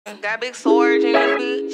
Got big swords in this bitch.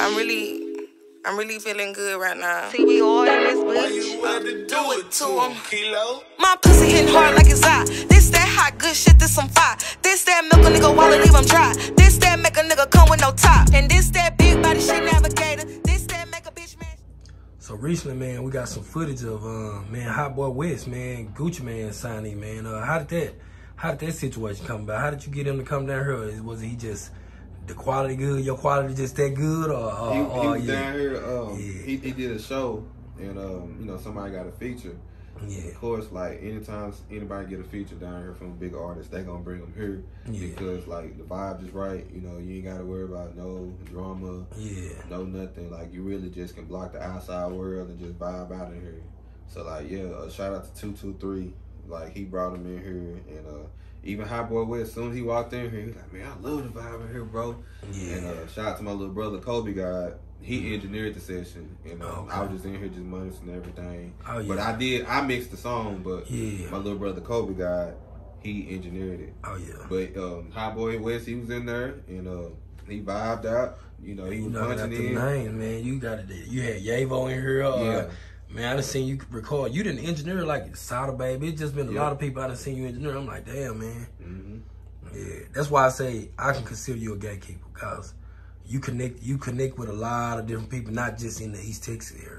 I'm really feeling good right now. CBR in this bitch. Do it to him. Kilo. My pussy hitting hard like it's hot. This that hot good shit, this some fire. This that milk a nigga wallet, leave him dry. This that make a nigga come with no top. And this that big body shit navigator. This that make a bitch man. So recently, man, we got some footage of man, Hotboy Wes, man, Gucci Man signing, man. How did that situation come about? How did you get him to come down here? Was he just the quality good? Your quality just that good, or he was down here. He did a show, and you know, somebody got a feature. Yeah. Of course, like anytime anybody get a feature down here from a big artist, they gonna bring them here because like the vibe is right. You know, you ain't gotta worry about no drama, no nothing. Like you really just can block the outside world and just vibe out in here. So like shout out to 223. Like he brought him in here, and even Hotboy Wes, as soon as he walked in here, he was like, man, I love the vibe in here, bro. Yeah. And shout out to my little brother Kobe God. He engineered the session, and I was just in here just monitoring everything. Oh, yeah. But I mixed the song, but my little brother Kobe God, he engineered it. Oh yeah. But Hotboy Wes, he was in there, and he vibed out. You know, he was punching in. Names, man, you got it. You had Yavo in here. Man, I done seen you record. You didn't engineer like Sada Baby. It's just been a lot of people I done seen you engineer. I'm like, damn, man. Yeah, that's why I say I can consider you a gatekeeper, because you connect with a lot of different people, not just in the East Texas area.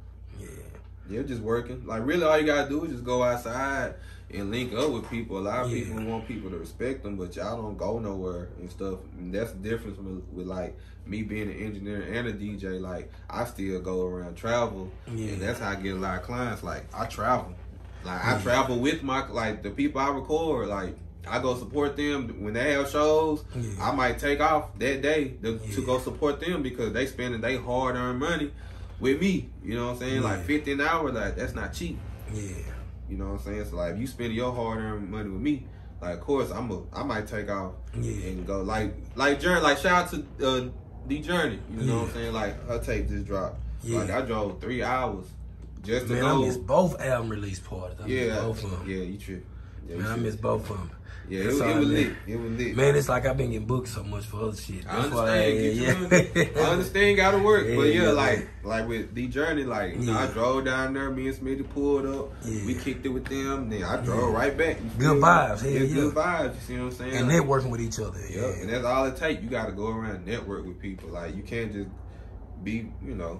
Yeah, just working. Like really, all you gotta do is just go outside and link up with people. A lot of people want people to respect them, but y'all don't go nowhere and stuff. And that's the difference with like me being an engineer and a DJ. Like I still go around travel, and that's how I get a lot of clients. Like I travel, like I travel with my the people I record. Like I go support them when they have shows. I might take off that day to go support them because they spending their hard-earned money with me. You know what I'm saying? Like 50 an hour, like that's not cheap. You know what I'm saying? So like if you spend your hard-earned money with me, like of course I might take off and go like Journey. Like shout out to D Journey. You know what I'm saying? Like her tape just dropped. Like I drove 3 hours just to go. I missed both album release parties. I missed both of them. Yeah, you tripping. Yeah, man, I missed both of them. Yeah, it was lit. It was lit. Man, it's like I've been getting booked so much for other shit. I understand. I understand. Gotta work, but like with D Journey, like you know, I drove down there. Me and Smitty pulled up. We kicked it with them. Then I drove right back. Good vibes. Good vibes. You see what I'm saying? And networking with each other. And that's all it takes. You got to go around and network with people. Like you can't just be, you know.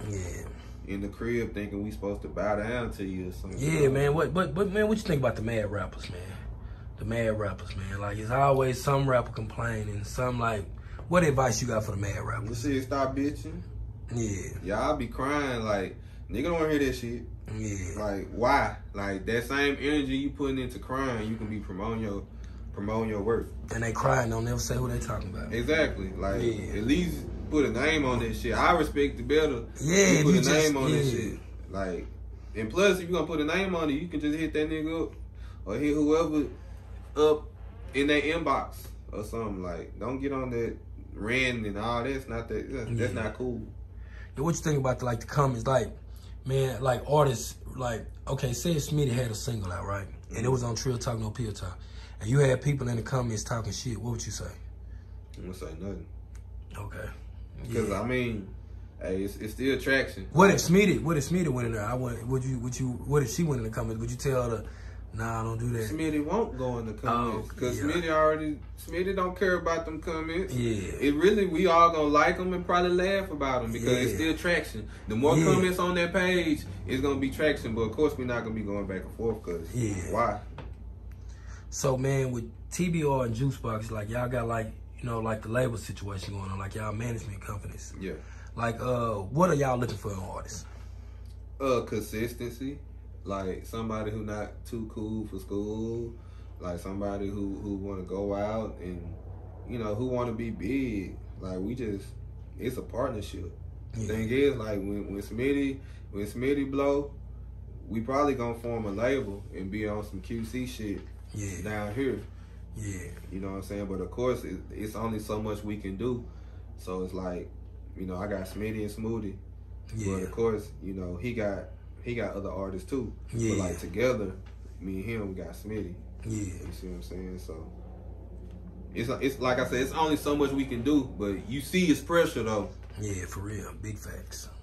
In the crib thinking we supposed to bow down to you or something. Yeah, man. But man, what you think about the mad rappers, man? The mad rappers, man. Like, it's always some rapper complaining, some like, what advice you got for the mad rappers? You see, stop bitching. Y'all be crying like, nigga don't want to hear that shit. Like, why? Like, that same energy you putting into crying, you can be promoting your work. And they crying, don't never say who they talking about. Exactly. Like, at least put a name on that shit. I respect it better. Yeah, put a name on that shit. Like, and plus, if you gonna put a name on it, you can just hit that nigga up or hit whoever up in their inbox or something. Like, don't get on that ranting and all that's not that's not cool. Yeah, what you think about the comments? Like, man, like artists, like, okay, say if Smitty had a single out, right? And it was on Trill Talk No Pill Talk, and you had people in the comments talking shit, what would you say? I'm gonna say nothing. Okay. Because I mean, hey, it's still traction. What if Smitty went in there? What if she went in the comments? Would you tell her, nah, don't do that? Smitty won't go in the comments because Smitty don't care about them comments. It really, we all gonna like them and probably laugh about them because it's still traction. The more comments on that page, it's gonna be traction. But of course, we're not gonna be going back and forth because why? So man, with TBR and Juicebox, like y'all got like, you know, like the label situation going on, like y'all management companies. Like, what are y'all looking for in artists? Consistency. Like somebody who not too cool for school, like somebody who want to go out and, you know, who want to be big. Like it's a partnership. Thing is, like when Smitty blow, we probably gonna form a label and be on some QC shit down here. You know what I'm saying? But of course, it's only so much we can do. So it's like, you know, I got Smitty and Smoothie, but of course, you know, he got other artists too. But like together, me and him, we got Smitty. You see what I'm saying? So it's like I said, it's only so much we can do, but you see it's pressure though. Yeah, for real. Big facts.